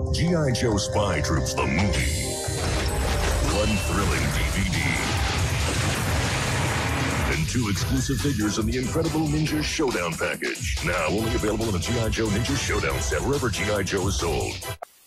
G.I. Joe Spy Troops the movie. One thrilling DVD. And 2 exclusive figures in the Incredible Ninja Showdown package. Now only available in a G.I. Joe Ninja Showdown set wherever G.I. Joe is sold.